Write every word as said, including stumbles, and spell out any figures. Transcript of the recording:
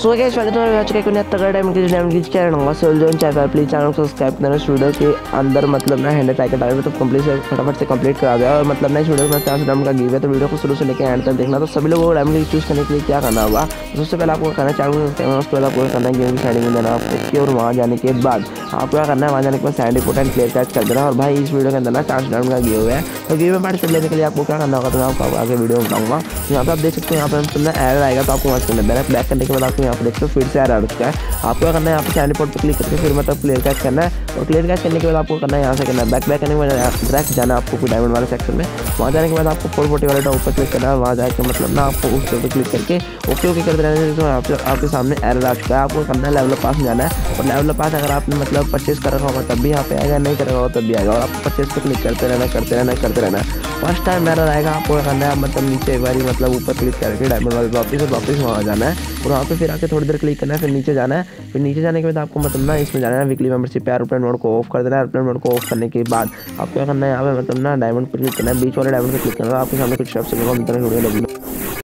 So guys स्वागत है आज के नया तगड़ा टाइम के टाइम की चैनल होगा soul zone channel please channel को सब्सक्राइब करना। स्टूडियो के अंदर मतलब ना हैंड टाइक टाइम तो कंप्लीट से फटाफट से कंप्लीट करा दिया और मतलब ना वीडियो में चार सौ डायमंड का गिव है तो वीडियो को शुरू से लेकर एंड तक देखना। तो सभी लोगों को डायमंड चूज करने के लिए क्या करना होगा, सबसे पहले आपको करना है चैनल को सब्सक्राइब, उसके बाद आपको करना है गेम की साइडिंग में जाना आपको और वहाँ जाने के बाद आपको क्या करना है, वहाँ जाने के बाद सैंड इंपोर्टेंट क्लियर कैच कर देना। और भाई इस वीडियो के अंदर ना चार सौ डायमंड का गिव है तो गिव में पार्टिसिपेट लेने के लिए आपको क्या करना होगा तो मैं आपको आगे वीडियो में बताऊंगा। यहाँ पे आप देख सकते हो, यहाँ पे मतलब एरर आएगा तो आपको वहाँ करना देना है। बैक करने के बाद आपको यहाँ पे देख सकते हो फिर से एरर आ चुका है। आपको क्या करना है, यहाँ पे सैंड रिपोर्ट पर क्लिक करके फिर मतलब क्लियर कैच करना है और क्लियर कैच करने के बाद आपको करना है यहाँ से करना है बैक बैक करने के बाद डायरेक्ट जाना आपको कोई डायमंड वाले सेक्शन में। वहाँ जाने के बाद आपको फोर फोर्टी वाले टॉप पर क्लिक करना है। वहाँ जाकर मतलब ना आपको उस पर क्लिक करके ओके ओके करते रहने से तो यहाँ पे आपके सामने एरर आ चुका है। आपको करना है लेवल पास में जाना है और लेवल पास अगर आपने मतलब परचेज कर रखा होगा तब भी यहाँ पे आएगा, नहीं कर रखा होगा तब भी आएगा और आपको परचेज पर क्लिक करते रहना करते रहना करते रहना। फर्स्ट टाइम एरर आएगा आपको करना है मतलब नीचे एक बार मतलब ऊपर क्लिक करके डायमंड वाले वापस और वापस वहाँ जाना है और वहाँ पे फिर आके थोड़ी देर क्लिक करना है, फिर नीचे जाना है। फिर नीचे जाने के बाद आपको मतलब ना इसमें जाना है वीकली मेंबरशिप एरोप्लेन मोड को ऑफ कर देना है। एरोप्लेन मोड को ऑफ करने के बाद आपको क्या करना है, यहाँ पे मतलब ना डायमंड पर क्लिक करना है, बीच वाले डायमंड पर क्लिक करना है। आपके सामने कुछ शब्द वीडियो